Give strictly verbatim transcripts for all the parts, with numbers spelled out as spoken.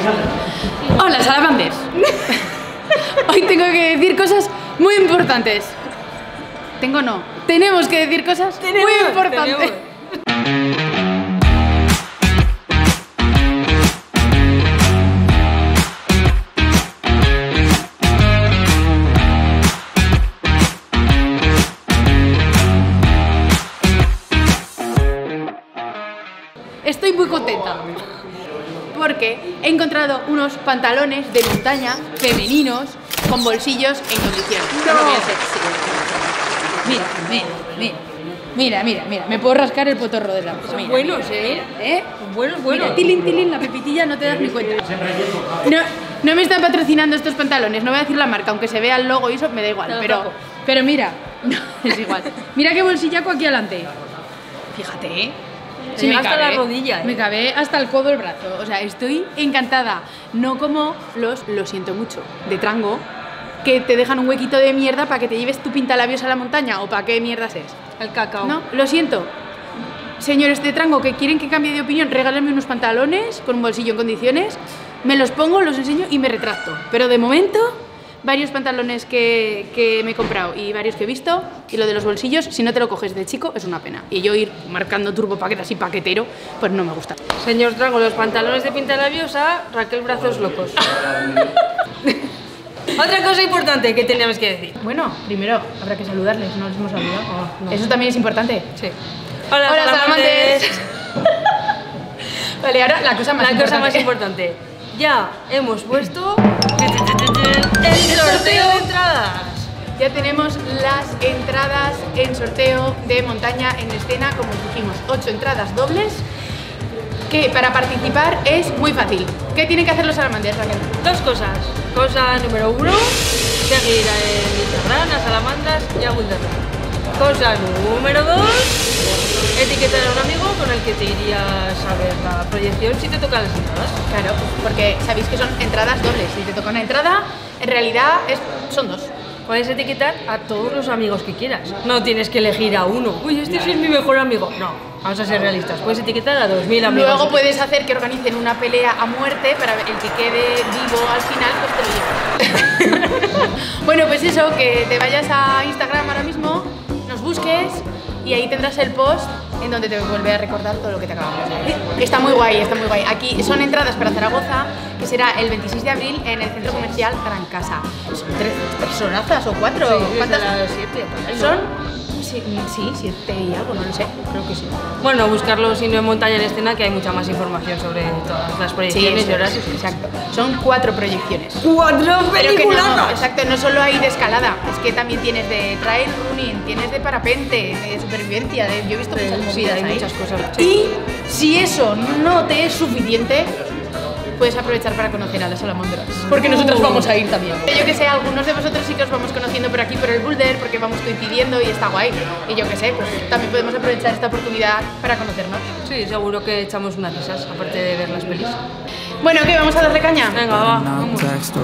Hola, salamanders. Hoy tengo que decir cosas muy importantes. Tengo no. Tenemos que decir cosas tenemos, muy importantes. Tenemos. Estoy muy contenta porque he encontrado unos pantalones de montaña femeninos con bolsillos en condiciones. No. No voy a hacer, sí. Mira, mira, mira, mira, mira, mira, me puedo rascar el potorro de la mano. Son buenos, ¿eh? ¿Eh? Buenos, buenos. Mira, tilín, tilín, la pepitilla, no te das ni cuenta. No, no me están patrocinando estos pantalones, no voy a decir la marca, aunque se vea el logo y eso me da igual, pero, pero mira, no, es igual. Mira qué bolsillaco aquí adelante. Fíjate, ¿eh? Sí, me hasta cabe, la rodilla, ¿eh? Me cabe hasta el codo el brazo. O sea, estoy encantada. No como los, lo siento mucho, de Trango, que te dejan un huequito de mierda para que te lleves tu pintalabios a la montaña. ¿O para qué mierdas es? El cacao. No, lo siento. Señores de Trango que quieren que cambie de opinión, regálenme unos pantalones con un bolsillo en condiciones. Me los pongo, los enseño y me retracto. Pero de momento, varios pantalones que, que me he comprado y varios que he visto. Y lo de los bolsillos, si no te lo coges de chico, es una pena. Y yo ir marcando turbo paquete así paquetero, pues no me gusta. Señor Trango, los pantalones de pintalabios a Raquel Brazos Locos. Otra cosa importante que teníamos que decir. Bueno, primero habrá que saludarles, no les hemos saludado. Oh, no. Eso también es importante. Sí. Hola, Hola salamantes. Vale, ahora la cosa más la importante. cosa más importante. Ya hemos puesto el sorteo de entradas. Ya tenemos las entradas en sorteo de montaña en escena, como dijimos, ocho entradas dobles. Que para participar es muy fácil. ¿Qué tienen que hacer los salamanders, Raquel? Dos cosas. Cosa número uno, seguir en Instagram a Salamandras y a Wilderland. Cosa número dos, etiquetar a un amigo con el que te irías a ver la proyección si te tocan las entradas. Claro, porque sabéis que son entradas dobles. Si te toca una entrada, en realidad es, son dos. Puedes etiquetar a todos los amigos que quieras. No tienes que elegir a uno. Uy, este sí es mi mejor amigo. No, vamos a ser realistas. Puedes etiquetar a dos mil amigos. Luego puedes hacer que organicen una pelea a muerte para el que quede vivo al final, pues te lo llevas. Bueno, pues eso, que te vayas a Instagram ahora mismo, nos busques y ahí tendrás el post en donde te vuelve a recordar todo lo que te acabamos de decir. Está muy guay, está muy guay. Aquí son entradas para Zaragoza, que será el veintiséis de abril en el Centro Comercial Gran Casa. Son tres personazas o cuatro. Sí, ¿cuántas? Siete. Pues Son... Sí, sí, siete y algo, no lo sé, creo que sí. Bueno, buscarlo si no en Montaña en Escena, que hay mucha más información sobre todas las proyecciones sí, y horarios. Exacto, son cuatro proyecciones. ¡Cuatro películas! No, exacto, no solo hay de escalada, es que también tienes de trail running, tienes de parapente, de supervivencia, de, yo he visto muchas movidas hay ahí. muchas cosas. Y si eso no te es suficiente, puedes aprovechar para conocer a las salamandras, porque nosotros vamos a ir también. Yo que sé, algunos de vosotros sí que os vamos conociendo por aquí, por el boulder, porque vamos coincidiendo y está guay. Y yo que sé, pues también podemos aprovechar esta oportunidad para conocernos. Sí, seguro que echamos unas risas, aparte de ver las pelis. Bueno, ¿qué? ¿Vamos a darle caña? Venga, va, vamos.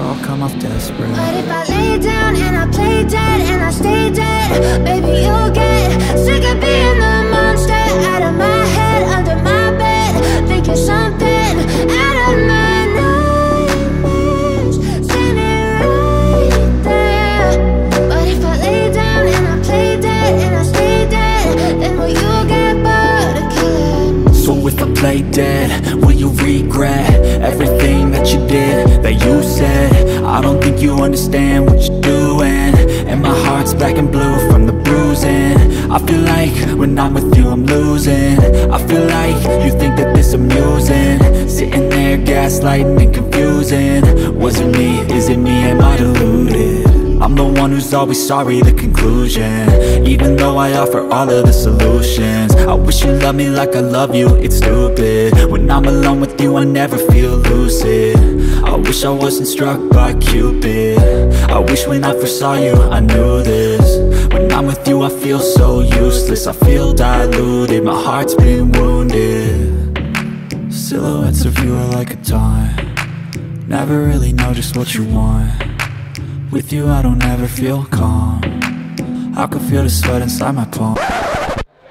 Play dead, will you regret everything that you did, that you said? I don't think you understand what you're doing, and my heart's black and blue from the bruising. I feel like when I'm with you I'm losing. I feel like you think that this amusing, sitting there gaslighting and confusing. Was it me, is it me, am I deluded? I'm the one who's always sorry, the conclusion. Even though I offer all of the solutions, I wish you loved me like I love you, it's stupid. When I'm alone with you I never feel lucid. I wish I wasn't struck by Cupid. I wish when I first saw you I knew this. When I'm with you I feel so useless, I feel diluted, my heart's been wounded. Silhouettes of you are like a taunt. Never really know just what you want. With you I don't ever feel calm. I can feel the sweat inside my palm.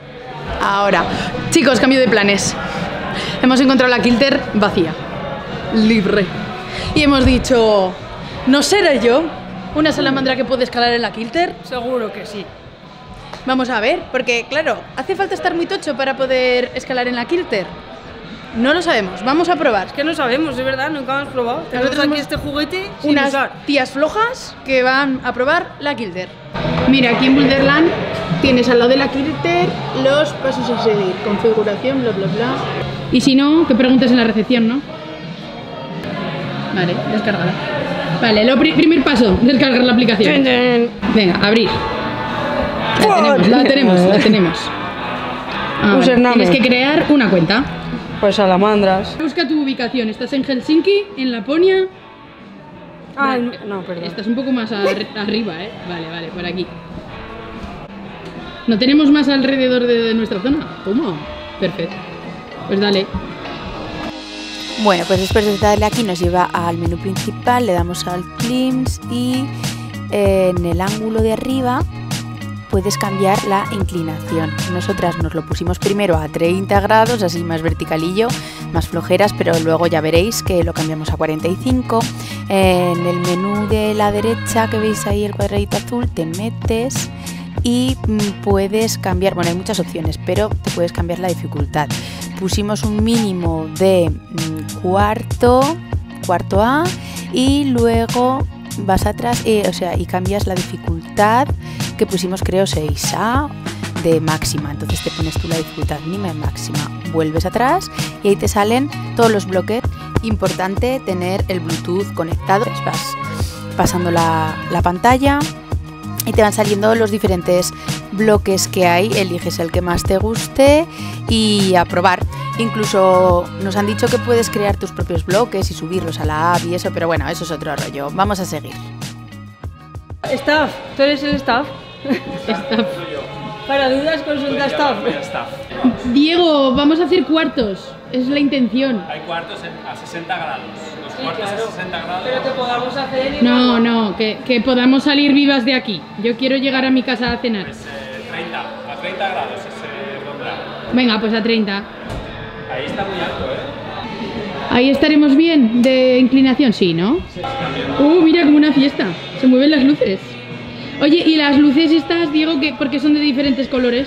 Ahora, chicos, cambio de planes. Hemos encontrado la kilter vacía. libre. Y hemos dicho, ¿no seré yo una salamandra que puede escalar en la Kilter? Seguro que sí. Vamos a ver, porque claro, ¿hace falta estar muy tocho para poder escalar en la Kilter? No lo sabemos, vamos a probar. Es que no sabemos, de verdad, nunca hemos probado. Tenemos aquí este juguete sin unas usar. tías flojas que van a probar la Kilter. Mira, aquí en Boulderland tienes al lado de la Kilter los pasos a seguir, configuración, bla bla bla. Y si no, que preguntes en la recepción, ¿no? Vale, descargada. Vale, lo pri primer paso, descargar la aplicación. Venga, abrir. La tenemos, la tenemos, la tenemos. Ah, vale. Tienes que crear una cuenta. Pues salamandras. Busca tu ubicación. ¿Estás en Helsinki? ¿En Laponia? Ah, no, perdón. Estás un poco más arriba, ¿eh? Vale, vale, por aquí. ¿No tenemos más alrededor de nuestra zona? ¿Cómo? Perfecto. Pues dale. Bueno, pues después de darle aquí nos lleva al menú principal, le damos al Clims y eh, en el ángulo de arriba puedes cambiar la inclinación. Nosotras nos lo pusimos primero a treinta grados, así más verticalillo, más flojeras, pero luego ya veréis que lo cambiamos a cuarenta y cinco. En el menú de la derecha, que veis ahí el cuadradito azul, te metes y puedes cambiar, bueno, hay muchas opciones, pero te puedes cambiar la dificultad. Pusimos un mínimo de cuarto, cuarto A, y luego vas atrás, eh, o sea, y cambias la dificultad que pusimos, creo, seis A de máxima. Entonces te pones tú la dificultad mínima y máxima, vuelves atrás y ahí te salen todos los bloques. Importante tener el Bluetooth conectado, vas pasando la, la pantalla y te van saliendo los diferentes bloques que hay, eliges el que más te guste y a probar. Incluso nos han dicho que puedes crear tus propios bloques y subirlos a la app y eso, pero bueno, eso es otro rollo. Vamos a seguir. Staff, ¿tú eres el staff? Staff. Para dudas, consulta staff. Diego, vamos a hacer cuartos, es la intención. Hay cuartos a sesenta grados. Los Sí, cuartos claro. a sesenta grados. Pero que podamos hacer... y No, luego- no, que, que podamos salir vivas de aquí. Yo quiero llegar a mi casa a cenar. Pues, eh, treinta, a treinta grados ese ronda. Venga, pues a treinta. Ahí está muy alto, ¿eh? Ahí estaremos bien de inclinación, sí, ¿no? Uh, mira, como una fiesta. Se mueven las luces. Oye, ¿y las luces estas, Diego, que, por qué son de diferentes colores?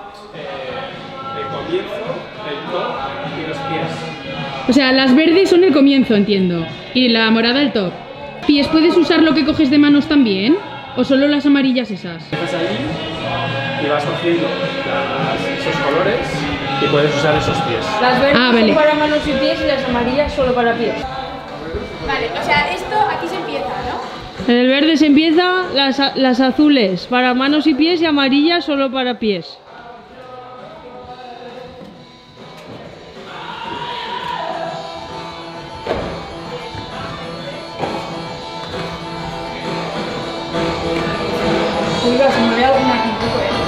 Eh, el comienzo, el top y los pies. O sea, las verdes son el comienzo, entiendo. Y la morada el top. ¿Pies puedes usar lo que coges de manos también? ¿O solo las amarillas esas? Empiezas allí y vas cogiendo las- esos colores y puedes usar esos pies. Las verdes Ah, vale. son para manos y pies y las amarillas solo para pies. Vale, o sea, esto aquí se empieza, ¿no? En el verde se empieza, las, las azules para manos y pies y amarillas solo para pies. Oiga, se me ve alguna aquí un poco, ¿eh?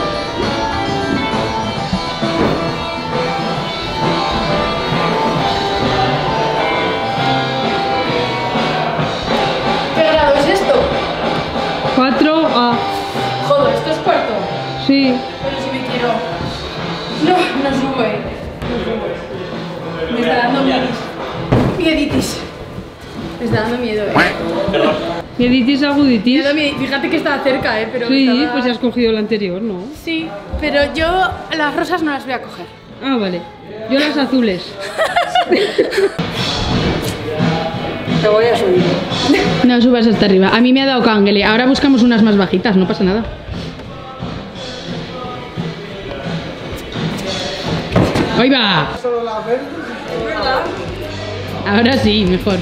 ¿Qué grado es esto? cuatro A. Joder, esto es cuarto. Sí. Pero si me quiero... No, no sube. No sube. Me está dando miedis. Mieditis. Me está dando miedo, eh. Mieditis Me aguditis. da miedo. Fíjate que estaba cerca, eh, pero me Sí, estaba- pues ya has cogido la anterior, ¿no? Sí, pero yo las rosas no las voy a coger. Ah, vale. Yo las azules. Te voy a subir. No subas hasta arriba. A mí me ha dado cangle. Ahora buscamos unas más bajitas, no pasa nada. ¡Ahí va! Ahora sí, mejor.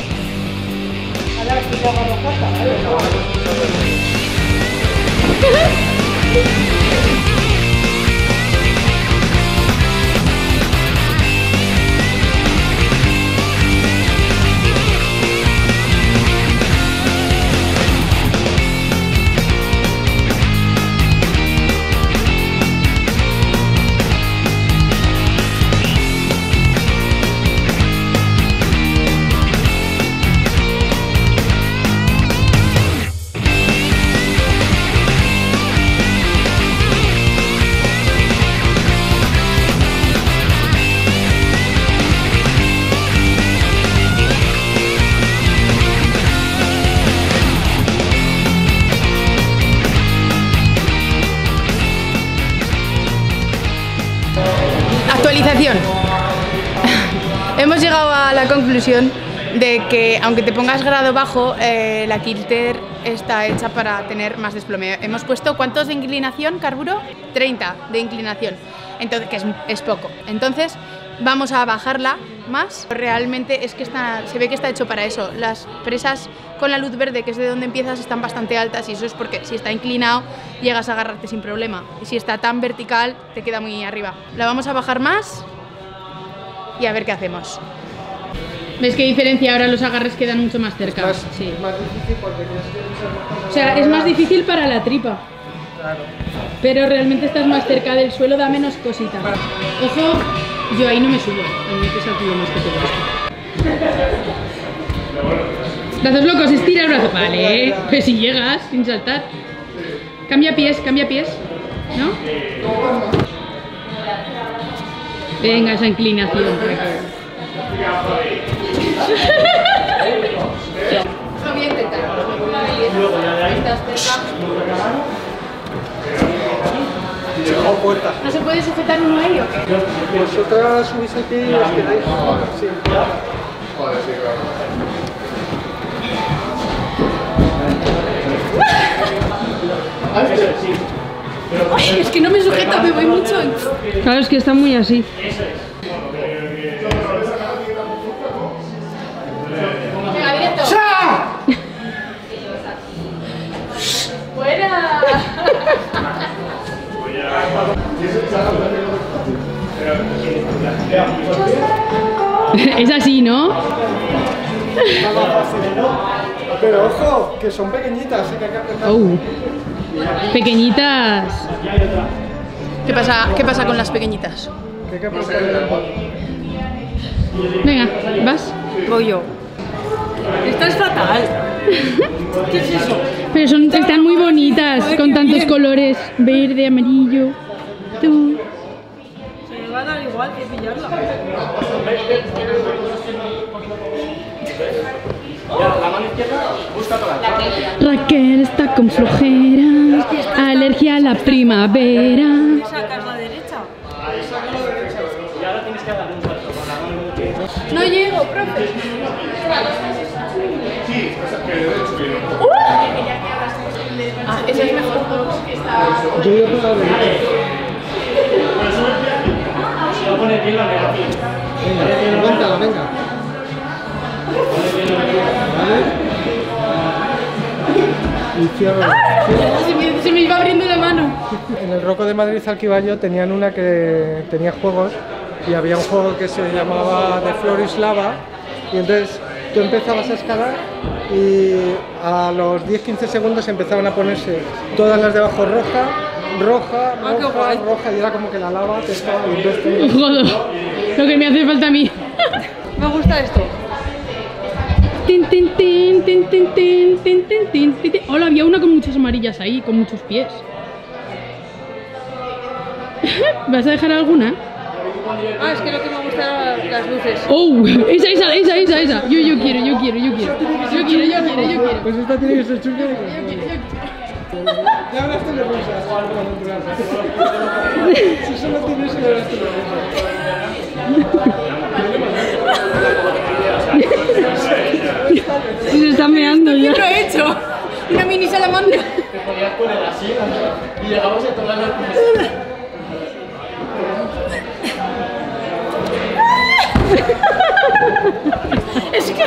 la conclusión de que aunque te pongas grado bajo, eh, la Kilter está hecha para tener más desplome. Hemos puesto, ¿cuántos de inclinación, Carburo? treinta de inclinación, entonces, que es, es poco. Entonces vamos a bajarla más. Realmente es que está, se ve que está hecho para eso. Las presas con la luz verde, que es de donde empiezas, están bastante altas y eso es porque si está inclinado llegas a agarrarte sin problema. Y si está tan vertical te queda muy arriba. La vamos a bajar más y a ver qué hacemos. ¿Ves qué diferencia? Ahora los agarres quedan mucho más cerca. Es más, sí. más difícil porque tienes que usar más. O sea, es más difícil para la tripa. Claro. Pero realmente estás más cerca del suelo, da menos cosita. Ojo, yo ahí no me subo. A mí me pesa el culo más que te Brazos locos, estira el brazo. Vale, pues si llegas, sin saltar. Cambia pies, cambia pies. ¿No? Venga, esa inclinación. Lo voy a intentar. Estás cerca. ¿No se puede sujetar uno ahí o qué? Vosotras subís aquí y os quedáis. Sí. Ay, es que no me sujeta, me voy mucho. Claro, es que está muy así. Venga, directo. ¡Fuera! Es así, ¿no? Pero ojo, que son pequeñitas, ¿eh? Que hay que apretar. Oh. Pequeñitas. ¿Qué pasa, ¿Qué pasa con las pequeñitas? Que hay que apretar. Venga, ¿vas? Voy yo. Esta es fatal. ¿Qué es eso? Pero son, están muy bonitas, con tantos colores. Verde, amarillo. Tú. Se me va a dar igual que pillarla. Raquel está con flojera, alergia a la primavera. Sacas la derecha. No llego, profe. Ah, esa es mejor. Yo voy a poner la derecha. Venga, aguántala, venga. Vale. Y cierro. Se me, se me iba abriendo la mano. En el Roco de Madrid al que iba yo tenían una que tenía juegos y había un juego que se llamaba de Floris Lava y entonces tú empezabas a escalar y a los diez a quince segundos empezaban a ponerse todas las de abajo roja, roja, Ah, qué roja, guay. roja y era como que la lava te estaba y entonces te- Joder, lo que me hace falta a mí. Me gusta esto. Tin, tin, tin, tin, tin, tin, tin, tin, tin, tin, tin. Hola, había una con muchas amarillas ahí, con muchos pies. ¿Vas a dejar alguna? Ah, es que lo que me gusta eran las luces. Oh, esa, esa, esa, esa, esa. Yo, yo quiero, yo quiero, yo quiero. Yo quiero, yo quiero, yo quiero. Pues esta tiene que ser chunga. Yo quiero, yo quiero. Ya hablas tú de rusas. Si solo tienes una hablas tú de Se está meando ya. ¿Qué lo he hecho? Una mini salamandra. Te podías poner así y llegamos a todas las Es que...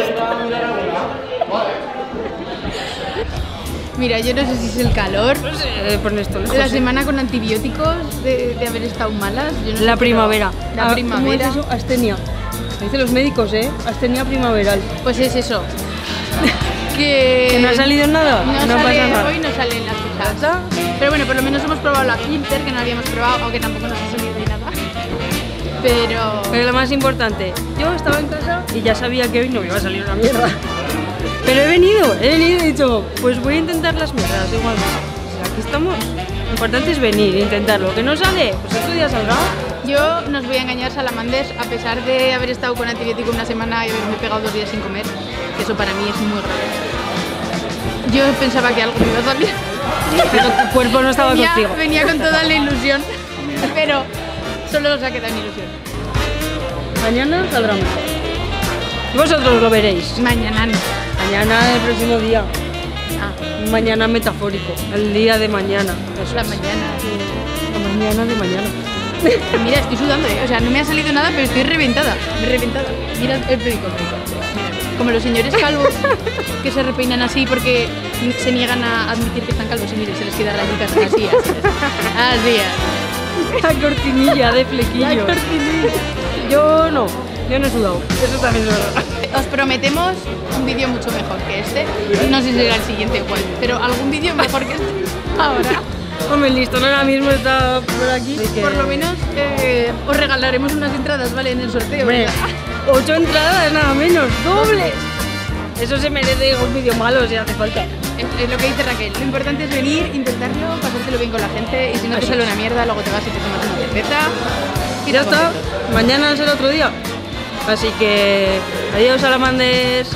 Mira, yo no sé si es el calor, No sé, eh, pon esto lejos. la eh. semana con antibióticos, de, de haber estado malas. Yo no sé, La pero- primavera. La Ah, ¿cómo primavera. es eso? Astenia. Lo dicen los médicos, ¿eh? Astenia primaveral. Pues es eso. Que, ¿Que no ha salido nada? No, No sale, pasa nada. Hoy no salen las cosas. ¿Está? Pero bueno, por lo menos hemos probado la Kilter, que no habíamos probado, aunque tampoco nos ha salido de nada. Pero... Pero lo más importante, yo estaba en casa y ya sabía que hoy no me iba a salir una mierda. Pero he venido, he venido y he dicho, pues voy a intentar las mierdas igualmente. Aquí estamos. Lo importante es venir e intentarlo. ¿Que no sale? Pues otro día saldrá. Yo no os voy a engañar, salamanders, a pesar de haber estado con antibiótico una semana y haberme pegado dos días sin comer, que eso para mí es muy grave. Yo pensaba que algo me iba a salir. Pero tu cuerpo no estaba venía, contigo. venía con toda la ilusión, pero solo os ha quedado en ilusión. Mañana saldrá mejor. Y vosotros lo veréis. Mañana no. Mañana, el próximo día. Ah, Mañana metafórico. El día de mañana. Eso la es. mañana. La mañana de mañana. Mira, estoy sudando, ¿eh? O sea, no me ha salido nada, pero estoy reventada. Reventada. Mira el perico. Como los señores calvos que se repeinan así porque se niegan a admitir que están calvos y mire, se les queda rayitas así, así, así. Así, así. La cortinilla de flequillo. La cortinilla. Yo no. Yo no he sudado. Eso también es verdad. Os prometemos un vídeo mucho mejor que este. No sé si será el siguiente igual, pero algún vídeo mejor que este. Ahora. Hombre, el listón ahora mismo está por aquí. Por lo menos eh, os regalaremos unas entradas, ¿vale? En el sorteo. Hombre, ¿verdad? ocho entradas nada menos, dobles. Eso se merece un vídeo malo si hace falta. Es, es lo que dice Raquel. Lo importante es venir, intentarlo, pasártelo bien con la gente y si no te Así sale es. una mierda, luego te vas y te tomas una cerveza. Y ya está. Mañana será otro día. Así que adiós, salamanders.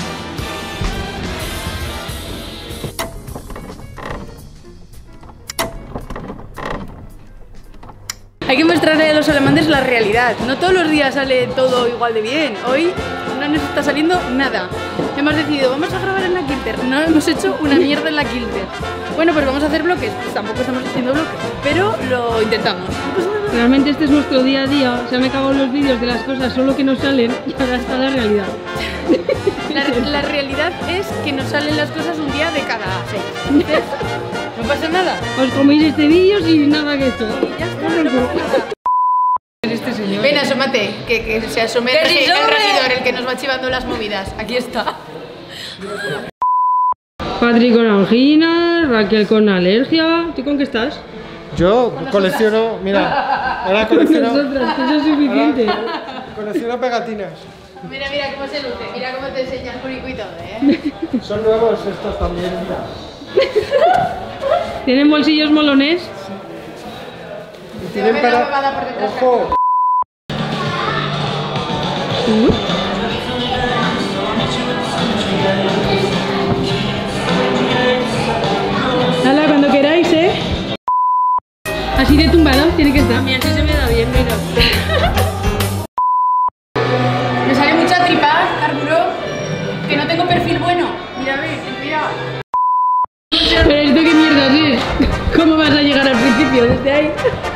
Hay que mostrarle a los salamanders la realidad. No todos los días sale todo igual de bien. Hoy no nos está saliendo nada. Hemos decidido, vamos a grabar en la Kilter. No hemos hecho una mierda en la Kilter. Bueno, pues vamos a hacer bloques. Pues tampoco estamos haciendo bloques, pero lo intentamos. Realmente este es nuestro día a día. Se han acabado los vídeos de las cosas solo que nos salen y ahora está la realidad. La, la realidad es que nos salen las cosas un día de cada seis. Entonces, no pasa nada. Os coméis este vídeo sin nada que esto. Ya está, no pasa nada. Este señor. Ven, asómate, que, que se asome ¡Que el, sí, el asome! regidor, el que nos va chivando las movidas. Aquí está. Patri con angina, Raquel con alergia. ¿Tú con qué estás? Yo colecciono, mira, ahora colecciono, Nosotras, que eso es suficiente. colecciono pegatinas. Mira, mira cómo se luce, mira cómo te enseña el curico y todo, ¿eh? Son nuevos estos también, mira. ¿Tienen bolsillos molones? Y tienen Te va a ver la para... pavada por detrás. Ojo, Hala, cuando queráis, ¿eh? Así de tumbado tiene que estar. A mí así se me da bien, mira. Me sale mucha tripa, carburo, que no tengo perfil bueno. Mira, ve, cuidado. Pero esto qué mierda es. ¿Cómo vas a llegar al principio desde ahí?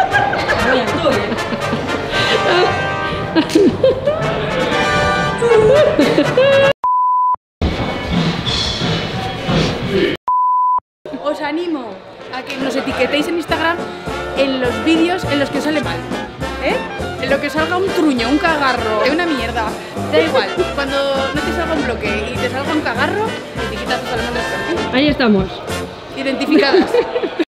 Os animo a que nos etiquetéis en Instagram en los vídeos en los que os sale mal, ¿eh? En lo que os salga un truño, un cagarro, una mierda, da igual. Cuando no te salga un bloque y te salga un cagarro, etiquetas a salamandras por ti. Ahí estamos. Identificadas.